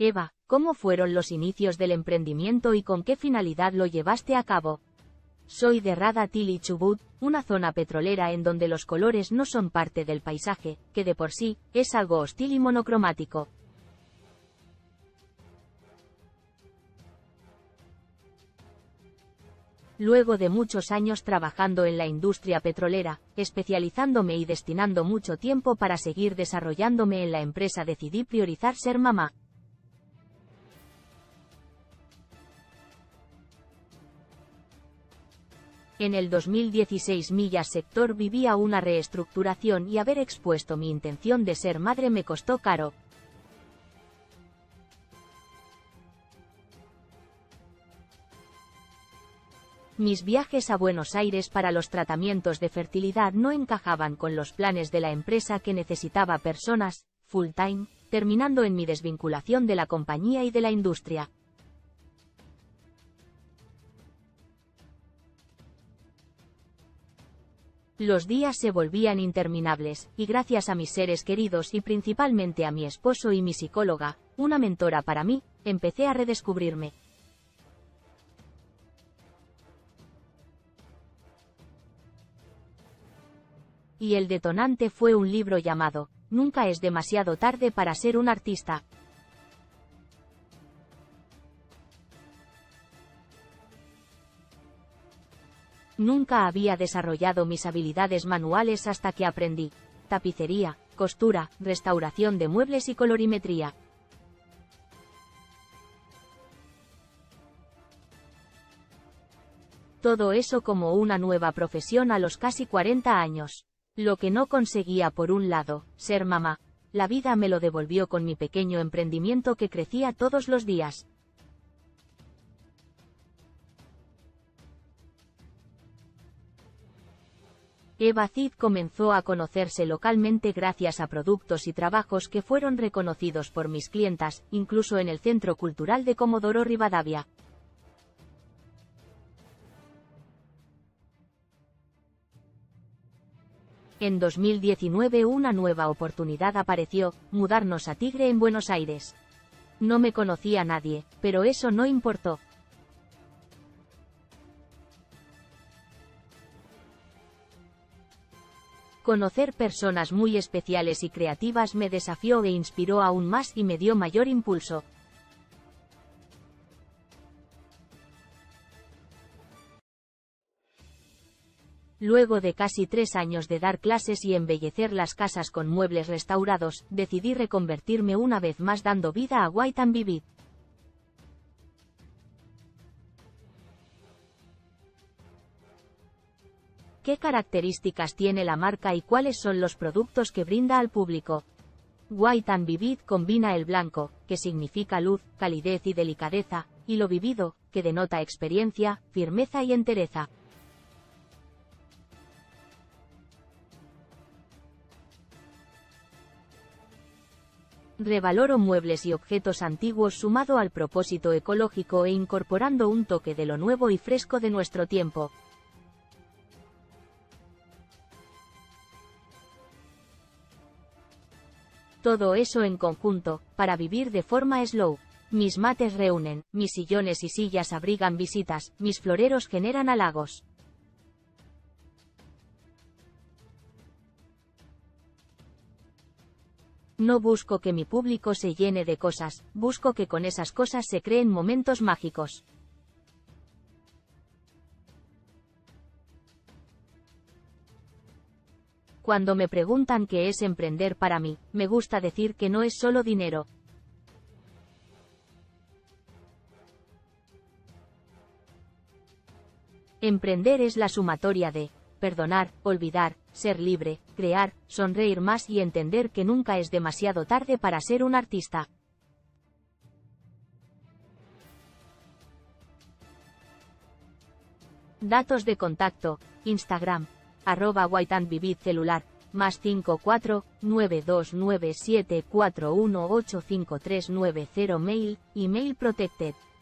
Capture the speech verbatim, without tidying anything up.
Eva, ¿cómo fueron los inicios del emprendimiento y con qué finalidad lo llevaste a cabo? Soy de Radat-il y Chubut, una zona petrolera en donde los colores no son parte del paisaje, que de por sí, es algo hostil y monocromático. Luego de muchos años trabajando en la industria petrolera, especializándome y destinando mucho tiempo para seguir desarrollándome en la empresa, decidí priorizar ser mamá. En el dos mil dieciséis Millas Sector vivía una reestructuración y haber expuesto mi intención de ser madre me costó caro. Mis viajes a Buenos Aires para los tratamientos de fertilidad no encajaban con los planes de la empresa, que necesitaba personas full time, terminando en mi desvinculación de la compañía y de la industria. Los días se volvían interminables, y gracias a mis seres queridos y principalmente a mi esposo y mi psicóloga, una mentora para mí, empecé a redescubrirme. Y el detonante fue un libro llamado Nunca es demasiado tarde para ser un artista. Nunca había desarrollado mis habilidades manuales hasta que aprendí tapicería, costura, restauración de muebles y colorimetría. Todo eso como una nueva profesión a los casi cuarenta años. Lo que no conseguía, por un lado, ser mamá, la vida me lo devolvió con mi pequeño emprendimiento que crecía todos los días. Eva Cid comenzó a conocerse localmente gracias a productos y trabajos que fueron reconocidos por mis clientas, incluso en el Centro Cultural de Comodoro Rivadavia. En dos mil diecinueve una nueva oportunidad apareció, mudarnos a Tigre en Buenos Aires. No me conocía nadie, pero eso no importó. Conocer personas muy especiales y creativas me desafió e inspiró aún más y me dio mayor impulso. Luego de casi tres años de dar clases y embellecer las casas con muebles restaurados, decidí reconvertirme una vez más dando vida a White and Vivid. ¿Qué características tiene la marca y cuáles son los productos que brinda al público? White and Vivid combina el blanco, que significa luz, calidez y delicadeza, y lo vivido, que denota experiencia, firmeza y entereza. Revaloro muebles y objetos antiguos sumado al propósito ecológico e incorporando un toque de lo nuevo y fresco de nuestro tiempo. Todo eso en conjunto, para vivir de forma slow. Mis mates reúnen, mis sillones y sillas abrigan visitas, mis floreros generan halagos. No busco que mi público se llene de cosas, busco que con esas cosas se creen momentos mágicos. Cuando me preguntan qué es emprender para mí, me gusta decir que no es solo dinero. Emprender es la sumatoria de perdonar, olvidar, ser libre, crear, sonreír más y entender que nunca es demasiado tarde para ser un artista. Datos de contacto: Instagram, arroba White and Vivid, celular, más cinco cuatro nueve dos nueve siete cuatro uno ocho cinco tres nueve cero, mail, email protected.